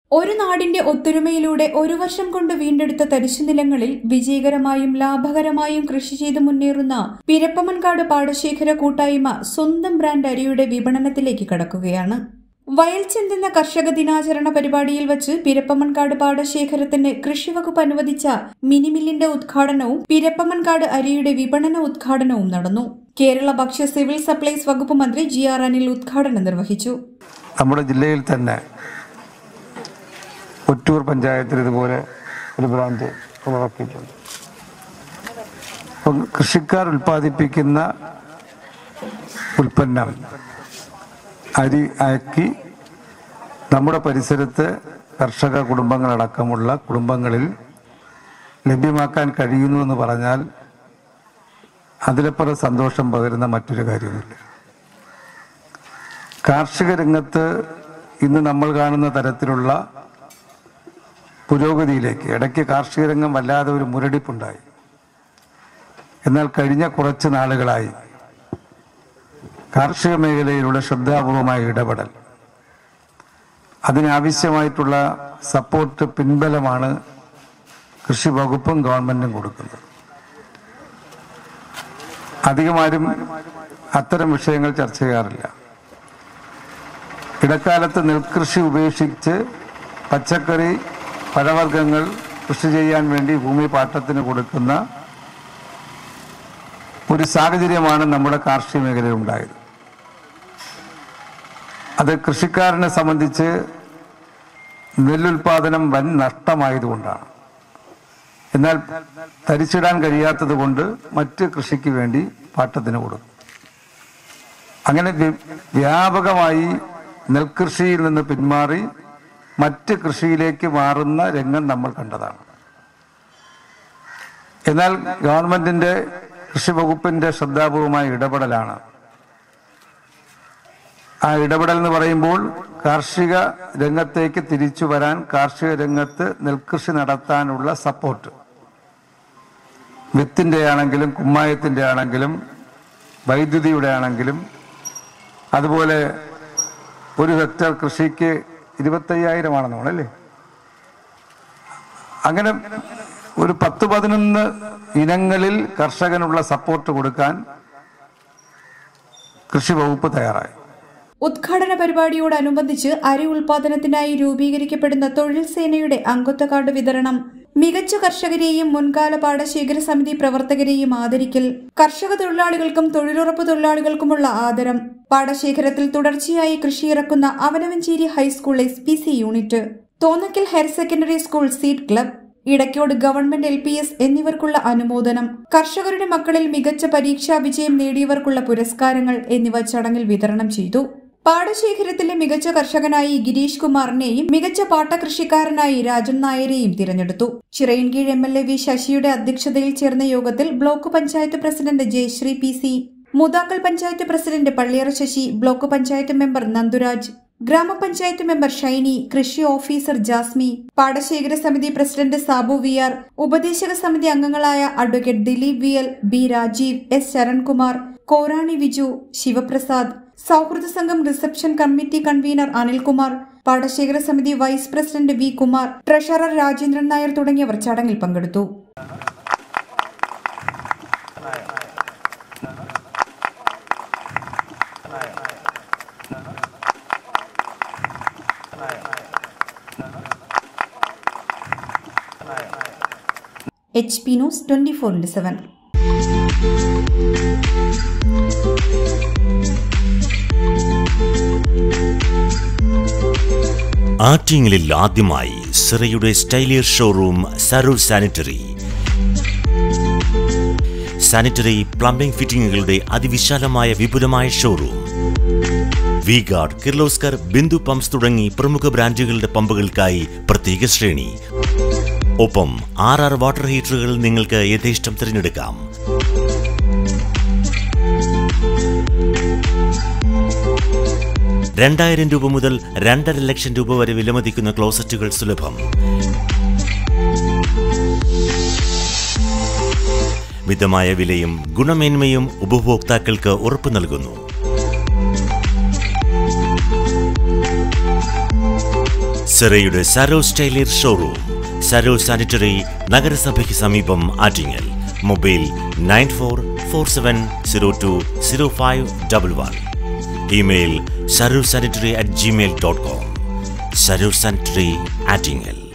ഒരു നാടിന്റെ ഒത്തൊരുമയിലൂടെ ഒരു വർഷം കൊണ്ട് വീണ്ടെടുത്ത തരിശുനിലങ്ങളിൽ വിജയകരമായും ലാഭകരമായും കൃഷി ചെയ്ത് മുന്നേറുന്ന പിരപ്പമൺകാട് പാടശേഖര കൂട്ടായ്മ സ്വന്തം ബ്രാൻഡ് അരിയുടെ വിപണനത്തിലേക്ക് കടക്കുകയാണ്. വയൽ ചിന്തുന്ന കർഷക ദിനാചരണ പരിപാടിയിൽ വച്ച് പിരപ്പമൺകാട് പാടശേഖരത്തിന് കൃഷിവകുപ്പ് അനുവദിച്ച മിനിമില്ലിന്റെ ഉദ്ഘാടനവും പിരപ്പമൺകാട് അരിയുടെ വിപണന ഉദ്ഘാടനവും നടന്നു. കേരള ഭക്ഷ്യ സിവിൽ സപ്ലൈസ് വകുപ്പ് മന്ത്രി GR അനിൽ ഉദ്ഘാടനം നിർവഹിച്ചു. നമ്മുടെ ജില്ലയിൽ തന്നെ ഒറ്റൂർ പഞ്ചായത്തിൽ ഇതുപോലെ ഒരു ബ്രാൻഡ് ഉളവാക്കിയിട്ടുണ്ട്. കൃഷിക്കാർ ഉൽപ്പാദിപ്പിക്കുന്ന ഉൽപ്പന്നം അരി ആക്കി നമ്മുടെ പരിസരത്ത് കർഷക കുടുംബങ്ങളടക്കമുള്ള കുടുംബങ്ങളിൽ ലഭ്യമാക്കാൻ കഴിയുന്നു എന്ന് പറഞ്ഞാൽ അതിലപ്പുറം സന്തോഷം പകരുന്ന മറ്റൊരു കാര്യമില്ല. കാർഷിക രംഗത്ത് ഇന്ന് നമ്മൾ കാണുന്ന തരത്തിലുള്ള പുരോഗതിയിലേക്ക് ഇടയ്ക്ക് കാർഷിക രംഗം വല്ലാതെ ഒരു മുരടിപ്പുണ്ടായി. എന്നാൽ കഴിഞ്ഞ കുറച്ച് നാളുകളായി കാർഷിക മേഖലയിലുള്ള ശ്രദ്ധാപൂർവമായ ഇടപെടൽ, അതിനാവശ്യമായിട്ടുള്ള സപ്പോർട്ട്, പിൻബലമാണ് കൃഷി വകുപ്പും ഗവൺമെന്റും കൊടുക്കുന്നത്. അധികമാരും അത്തരം വിഷയങ്ങൾ ചർച്ച ചെയ്യാറില്ല. ഇടക്കാലത്ത് നെൽകൃഷി ഉപേക്ഷിച്ച് പച്ചക്കറി, പഴവർഗ്ഗങ്ങൾ കൃഷി ചെയ്യാൻ വേണ്ടി ഭൂമി പാട്ടത്തിന് കൊടുക്കുന്ന ഒരു സാഹചര്യമാണ് നമ്മുടെ കാർഷിക മേഖലയിൽ ഉണ്ടായത്. അത് കൃഷിക്കാരനെ സംബന്ധിച്ച് നെല്ലുൽപാദനം വൻ നഷ്ടമായതുകൊണ്ടാണ്. എന്നാൽ തരിച്ചിടാൻ കഴിയാത്തത് കൊണ്ട് മറ്റ് കൃഷിക്ക് വേണ്ടി പാട്ടത്തിന് കൊടുക്കും. അങ്ങനെ വ്യാപകമായി നെൽകൃഷിയിൽ നിന്ന് പിന്മാറി മറ്റ് കൃഷിയിലേക്ക് മാറുന്ന രംഗം നമ്മൾ കണ്ടതാണ്. എന്നാൽ ഗവൺമെന്റിന്റെ കൃഷി വകുപ്പിന്റെ ശ്രദ്ധാപൂർവമായ ഇടപെടലാണ്. ആ ഇടപെടൽ എന്ന് പറയുമ്പോൾ കാർഷിക രംഗത്തേക്ക് തിരിച്ചു വരാൻ, കാർഷിക രംഗത്ത് നെൽകൃഷി നടത്താനുള്ള സപ്പോർട്ട്, വിത്തിന്റെ ആണെങ്കിലും കുമ്മായത്തിന്റെ ആണെങ്കിലും വൈദ്യുതിയുടെ ആണെങ്കിലും, അതുപോലെ ഒരു ഹെക്ടർ കൃഷിക്ക് 25,000 ആണെന്ന് തോന്നല്ലേ. അങ്ങനെ ഒരു 10-11 ഇനങ്ങളിൽ കർഷകനുള്ള സപ്പോർട്ട് കൊടുക്കാൻ കൃഷി വകുപ്പ് തയ്യാറായി. ഉദ്ഘാടന പരിപാടിയോടനുബന്ധിച്ച് അരി ഉൽപാദനത്തിനായി രൂപീകരിക്കപ്പെടുന്ന തൊഴിൽ സേനയുടെ അംഗത്വ കാർഡ് വിതരണം, മികച്ച കർഷകരെയും മുൻകാല പാടശേഖര സമിതി പ്രവർത്തകരെയും ആദരിക്കൽ, കർഷക തൊഴിലാളികൾക്കും തൊഴിലുറപ്പ് തൊഴിലാളികൾക്കുമുള്ള ആദരം, പാടശേഖരത്തിൽ തുടർച്ചയായി കൃഷിയിറക്കുന്ന Avanavancheri high school SPC unit, Thonnakkal higher secondary school seed club, Idaykkode government LPS എന്നിവർക്കുള്ള അനുമോദനം, കർഷകരുടെ മക്കളിൽ മികച്ച പരീക്ഷാ വിജയം നേടിയവർക്കുള്ള പുരസ്കാരങ്ങൾ എന്നിവ ചടങ്ങിൽ വിതരണം ചെയ്തു. പാടശേഖരത്തിലെ മികച്ച കർഷകനായി ഗിരീഷ് കുമാറിനെയും മികച്ച പാട്ടകൃഷിക്കാരനായി രാജൻ നായരെയും തിരഞ്ഞെടുത്തു. ചിറയൻകീഴ് MLA V ശശിയുടെ അധ്യക്ഷതയിൽ ചേർന്ന യോഗത്തിൽ block panchayat president Jayasree PC, Mudakkal panchayat president Palliyara Sasi, block panchayat member Nandhuraj, grama panchayat member Shiny, കൃഷി ഓഫീസർ ജാസ്മി, പാടശേഖര സമിതി പ്രസിഡന്റ് സാബു VR, ഉപദേശക സമിതി അംഗങ്ങളായ advocate Dileep VL, B Rajeev, S Sharankumar, Korani Viju, Sivaprasad, സൗഹൃദ സംഘം റിസപ്ഷൻ കമ്മിറ്റി കൺവീനർ അനിൽകുമാർ, പാടശേഖര സമിതി vice president V Kumar, treasurer Rajendran Nair തുടങ്ങിയവർ ചടങ്ങിൽ പങ്കെടുത്തു. HP News 24/7. ആറ്റിങ്ങലിൽ ആദ്യമായി സിറയുടെ സ്റ്റൈലിയർ ഷോറൂം സരൂർ സാനിറ്ററി പ്ലംബിംഗ് ഫിറ്റിംഗുകളുടെ അതിവിശാലമായ വിപുലമായ showroom. V Guard, Kirloskar, Bindu pumps തുടങ്ങി പ്രമുഖ ബ്രാൻഡുകളുടെ പമ്പുകൾക്കായി പ്രത്യേക ശ്രേണി. ഒപ്പം 6 വാട്ടർ ഹീറ്ററുകൾ നിങ്ങൾക്ക് യഥേഷ്ടം തിരഞ്ഞെടുക്കാം. ₹2,000 മുതൽ 2.5 ലക്ഷം വരെ വിലമതിക്കുന്ന ക്ലോസറ്റുകൾ സുലഭം. മിതമായ വിലയും ഗുണമേന്മയും ഉപഭോക്താക്കൾക്ക് ഉറപ്പു നൽകുന്നു. സിറയുടെ സരോസ് ടൈലർ ഷോറൂം, സരോസ് സാനിറ്ററി, നഗരസഭയ്ക്ക് സമീപം, Attingal. Mobile 9447020511. Email sarosanitary@gmail.com. Saros sanitary, Attingal.